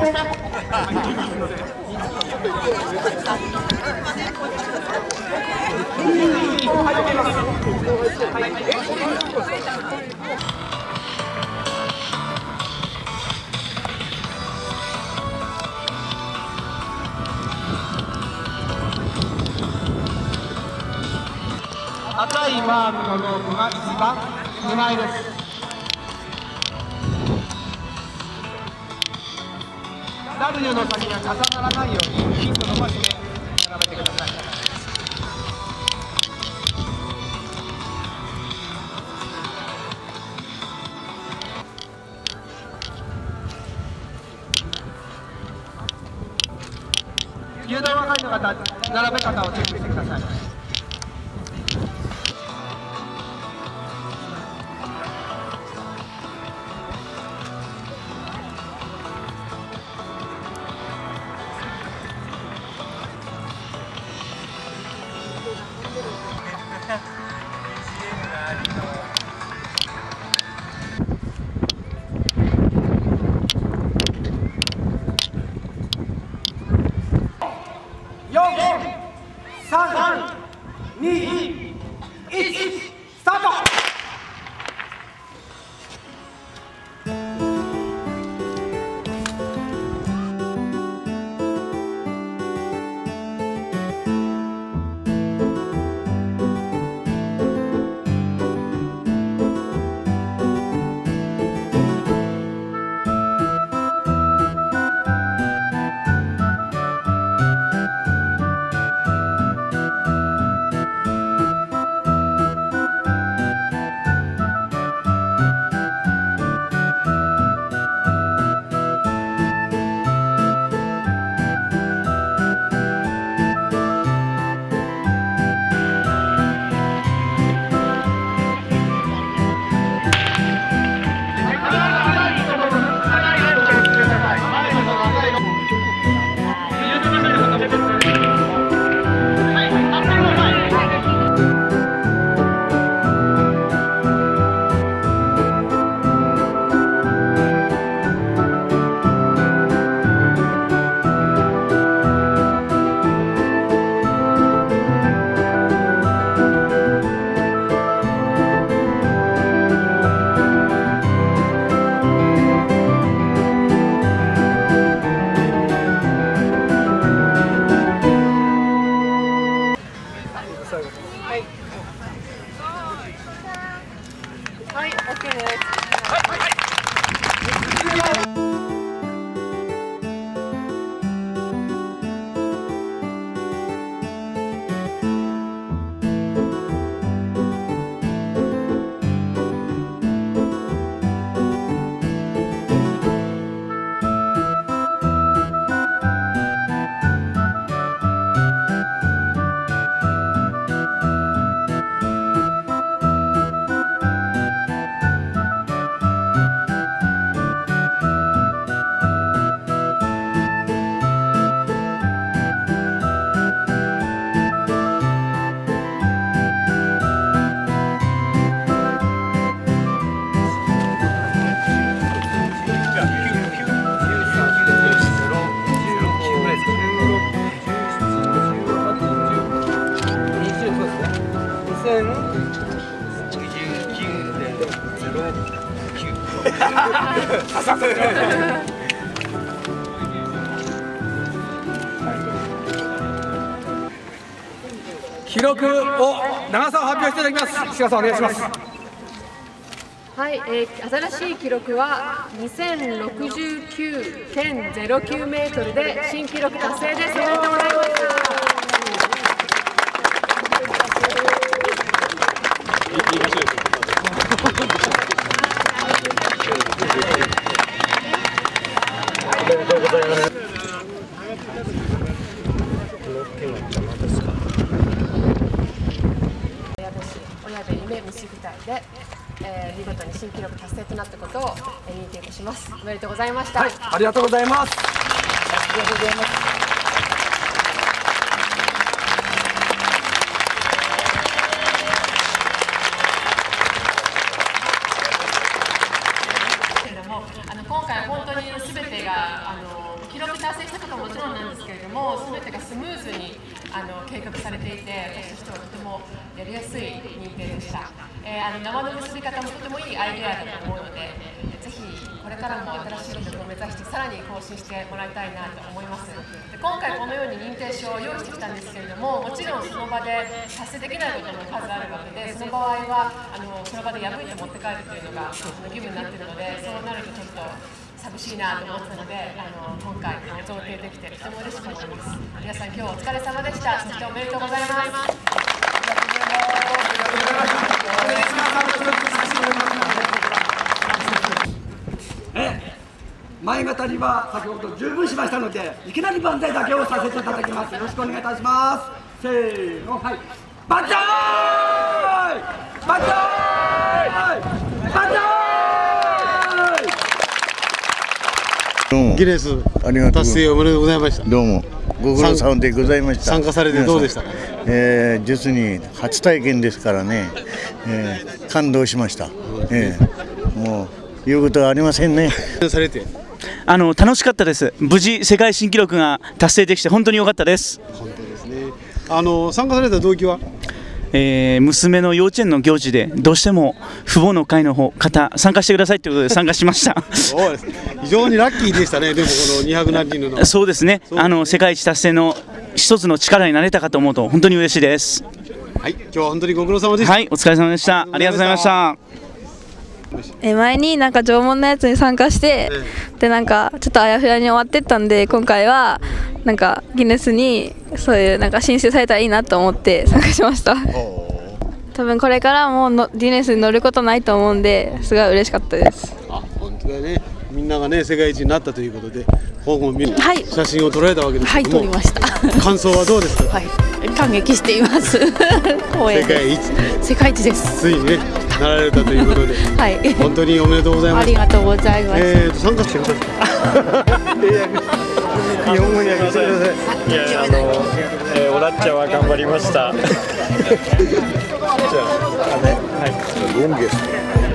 赤いマークのロープが1番2枚です。W の先が重ならないようにピンと伸ばして並べてください。牛丼分かりの方、並べ方をチェックしてください。4、3、2、1、スタート。 はい、OK です。 記録を長さを発表していただきます。石川さんお願いします。 はい、新しい記録は 2069.09 メートルで新記録達成です。おめでとうございます。親で夢結びたいで、見事に新記録達成となったことを認定いたします。おめでとうございました。 はい、ありがとうございます。ありがとうございます。 今回は本当に全てがやりやすい認定でした。縄の結び方もとてもいいアイデアだと思うので、ぜひこれからも新しい記録を目指してさらに更新してもらいたいなと思います。で今回このように認定証を用意してきたんですけれども、もちろんその場で達成できないことも数あるわけで、その場合はその場で破いて持って帰るというのが義務になっているので、そうなるとちょっと寂しいなと思ってたので、今回贈呈できてとても嬉しく思います。皆さん今日お疲れ様でした。そしておめでとうございます。 前語りは先ほど十分しましたので、いきなり万歳だけをさせていただきます。よろしくお願いいたします。せーの、はい。万歳！万歳！万歳！ ギネス達成おめでとうございました。 どうもご苦労さんでございました。 参加されてどうでしたか。 実に初体験ですからね、感動しました。もう言うことはありませんね。 されて楽しかったです。無事世界新記録が達成できて本当に良かったです。 本当ですね。参加された動機は、 娘の幼稚園の行事でどうしても父母の会の方参加してくださいということで参加しました。 そうです。非常にラッキーでしたね。でもこの200何人のそうですね。世界一達成の一つの力になれたかと思うと本当に嬉しいです。 はい、今日は本当にご苦労様でした。 はい、お疲れ様でした。ありがとうございました。 前になんか縄文のやつに参加して、でなんかちょっとあやふやに終わってったんで、今回はなんかギネスにそういうなんか申請されたらいいなと思って参加しました。多分これからもギネスに乗ることないと思うんで、すごい嬉しかったです。 本当だね。みんながね世界一になったということで、僕も見る、 はい、 写真を撮られたわけですけども、 はい、撮りました。 感想はどうですか。 はい、感激しています。 世界一。 世界一です。 ついにねなられたということで、 はい、 本当におめでとうございます。 ありがとうございます。 参加してください。日本語に訳してください。 いやオラッチャは頑張りました。じゃあはい。